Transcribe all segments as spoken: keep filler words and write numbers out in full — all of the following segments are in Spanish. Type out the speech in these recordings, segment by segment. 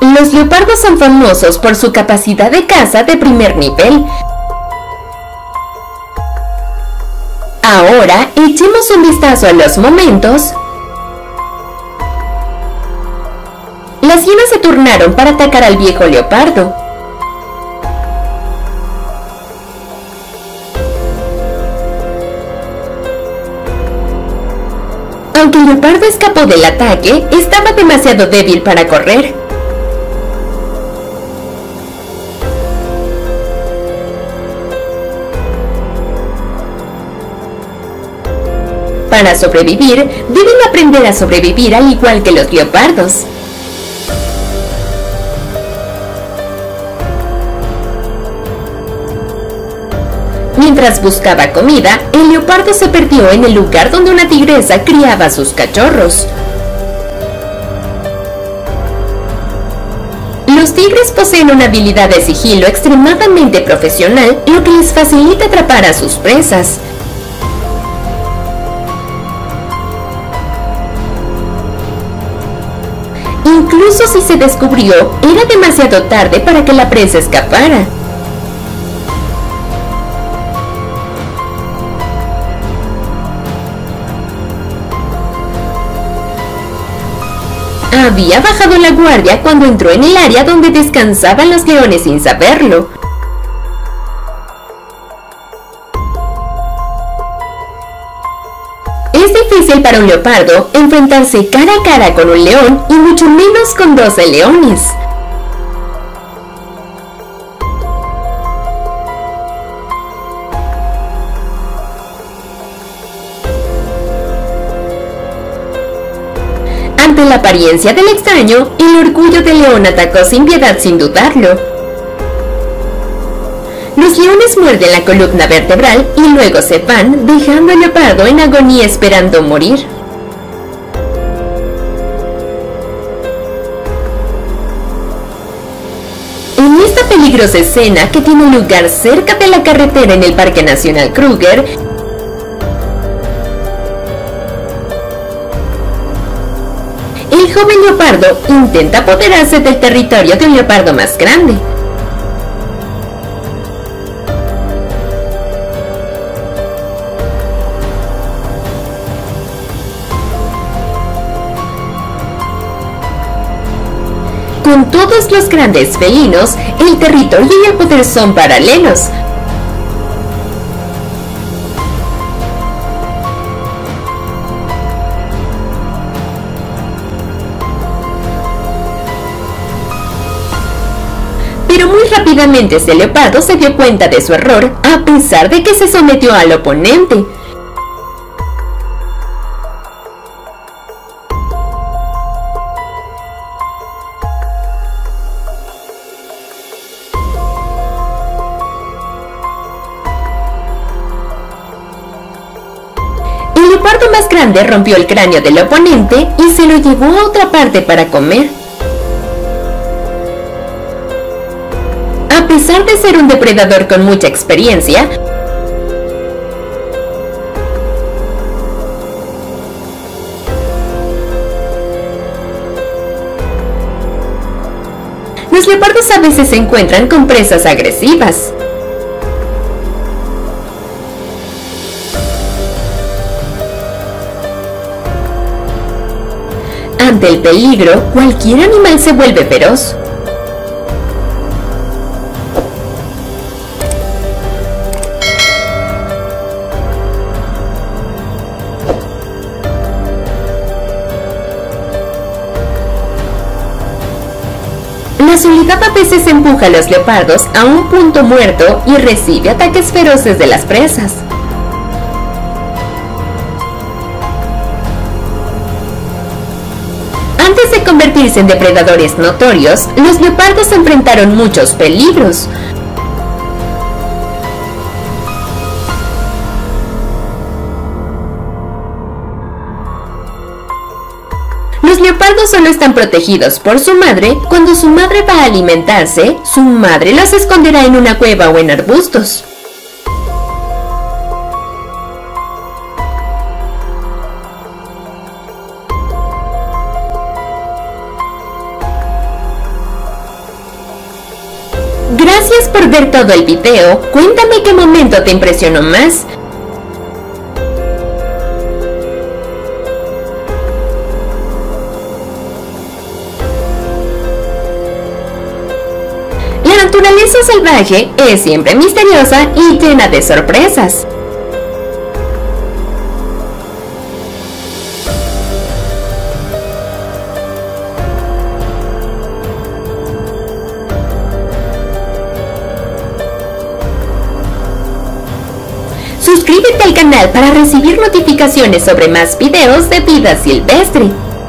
Los leopardos son famosos por su capacidad de caza de primer nivel. Ahora echemos un vistazo a los momentos. Las hienas se turnaron para atacar al viejo leopardo. Aunque el leopardo escapó del ataque, estaba demasiado débil para correr. Para sobrevivir, deben aprender a sobrevivir al igual que los leopardos. Mientras buscaba comida, el leopardo se perdió en el lugar donde una tigresa criaba a sus cachorros. Los tigres poseen una habilidad de sigilo extremadamente profesional, lo que les facilita atrapar a sus presas. Incluso si se descubrió, era demasiado tarde para que la presa escapara. Había bajado la guardia cuando entró en el área donde descansaban los leones sin saberlo. Es difícil para un leopardo enfrentarse cara a cara con un león y mucho menos con doce leones. Ante la apariencia del extraño, el orgullo del león atacó sin piedad sin dudarlo. Los leones muerden la columna vertebral y luego se van, dejando al leopardo en agonía esperando morir. En esta peligrosa escena que tiene lugar cerca de la carretera en el Parque Nacional Kruger, el joven leopardo intenta apoderarse del territorio de un leopardo más grande. Con todos los grandes felinos, el territorio y el poder son paralelos. Pero muy rápidamente este leopardo se dio cuenta de su error, a pesar de que se sometió al oponente. El leopardo más grande rompió el cráneo del oponente y se lo llevó a otra parte para comer. A pesar de ser un depredador con mucha experiencia, los leopardos a veces se encuentran con presas agresivas. Ante el peligro, cualquier animal se vuelve feroz. La soledad a veces empuja a los leopardos a un punto muerto y recibe ataques feroces de las presas. Antes de convertirse en depredadores notorios, los leopardos enfrentaron muchos peligros. Los leopardos solo están protegidos por su madre. Cuando su madre va a alimentarse, su madre los esconderá en una cueva o en arbustos. Gracias por ver todo el video. Cuéntame qué momento te impresionó más. La naturaleza salvaje es siempre misteriosa y llena de sorpresas. Suscríbete al canal para recibir notificaciones sobre más videos de vida silvestre.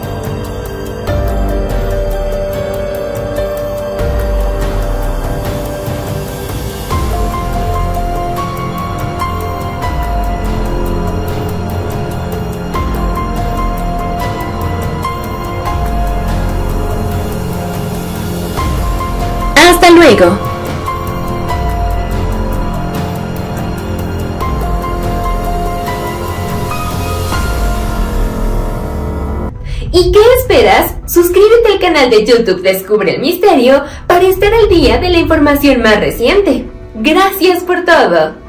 Hasta luego. ¿Y qué esperas? Suscríbete al canal de YouTube Descubre el Misterio para estar al día de la información más reciente. Gracias por todo.